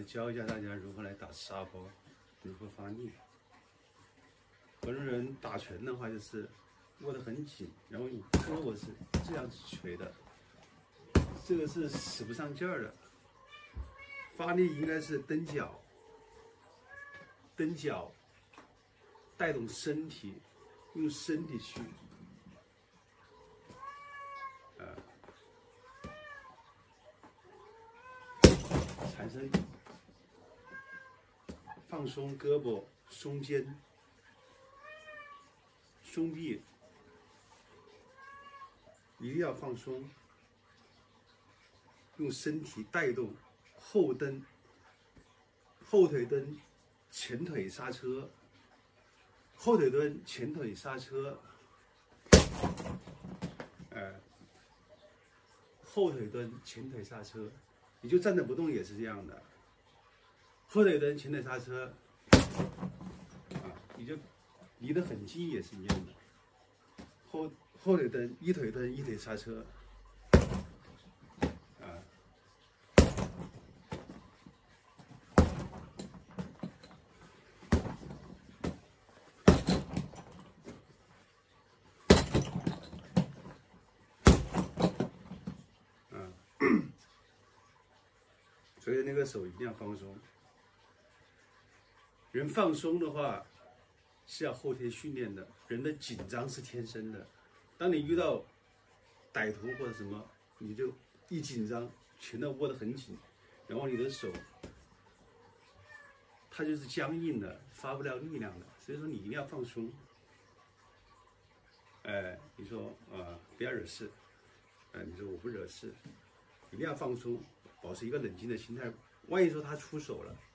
来教一下大家如何来打沙包，如何发力。很多人打拳的话，就是握得很紧，然后你胳膊是这样子捶的，这个是使不上劲儿的。发力应该是蹬脚，蹬脚带动身体，用身体去，产生放松胳膊、松肩、胸臂，一定要放松，用身体带动后蹬、后腿蹬、前腿刹车、后腿蹬、前腿刹车，后腿蹬、前腿刹车。你就站着不动也是这样的，后腿蹬、前腿刹车，你就离得很近也是一样的，后腿蹬、一腿蹬、一腿刹车，所以那个手一定要放松。人放松的话是要后天训练的，人的紧张是天生的。当你遇到歹徒或者什么，你就一紧张，拳头握得很紧，然后你的手它就是僵硬的，发不了力量的。所以说你一定要放松。你说不要惹事，你说我不惹事，一定要放松。保持一个冷静的心态，万一说他出手了，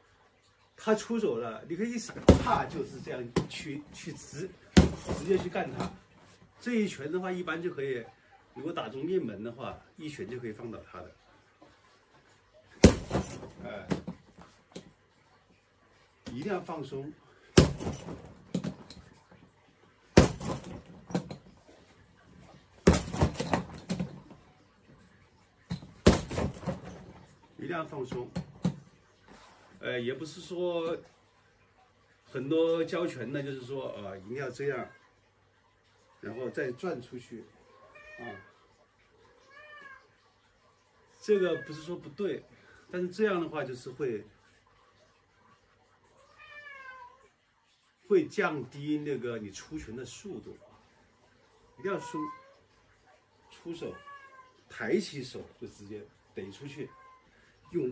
你可以一闪，啪就是这样去直接去干他。这一拳的话，一般就可以，如果打中面门的话，一拳就可以放倒他的。一定要放松。一定要放松，也不是说很多教拳呢，就是说一定要这样，然后再转出去，这个不是说不对，但是这样的话就是会降低那个你出拳的速度，一定要出手，抬起手就直接逮出去。用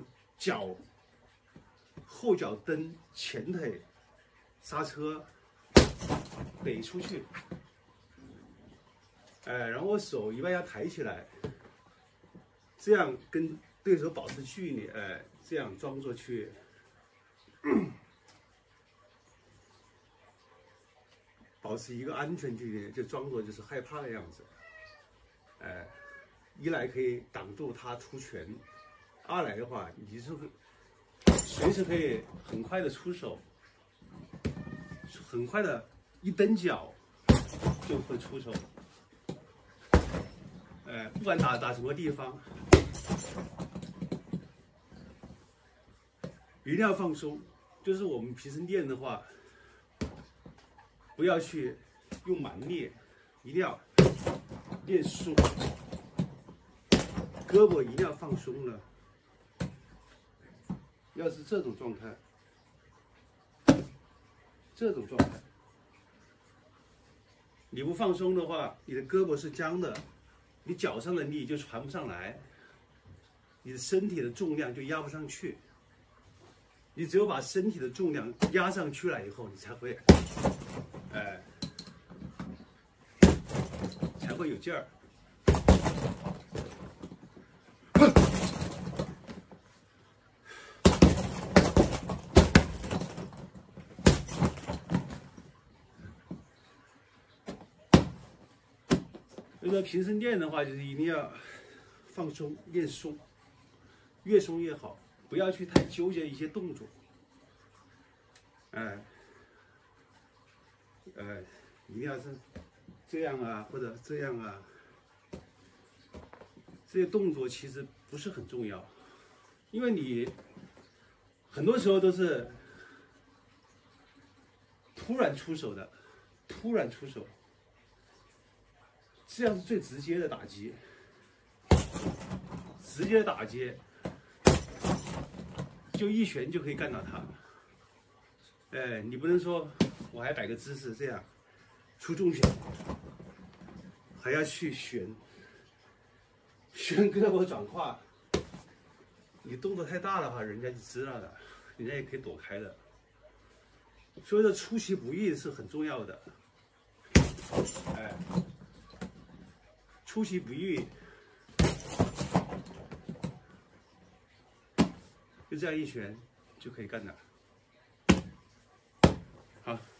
后脚蹬，前腿刹车，逮出去，然后手一般要抬起来，这样跟对手保持距离，这样装作去，保持一个安全距离，就装作就是害怕的样子，一来可以挡住他出拳。二来的话，你是随时可以很快的出手，很快的一蹬脚就会出手。不管打什么地方，一定要放松。就是我们平时练的话，不要去用蛮力，一定要练松，胳膊一定要放松了。要是这种状态，你不放松的话，你的胳膊是僵的，你脚上的力就传不上来，你的身体的重量就压不上去。你只有把身体的重量压上去了以后，你才会有劲儿。所以说平时练的话，就是一定要放松，练松，越松越好，不要去太纠结一些动作。一定要是这样啊，或者这样啊，这些动作其实不是很重要，因为你很多时候都是突然出手的，突然出手，这样是最直接的打击，直接打击，就一拳就可以干倒他。哎，你不能说我还摆个姿势这样出重拳，还要去旋胳膊转胯，你动作太大的话，人家就知道的，人家也可以躲开的。所以说出其不意是很重要的，哎，出其不意，就这样一拳就可以干了。好。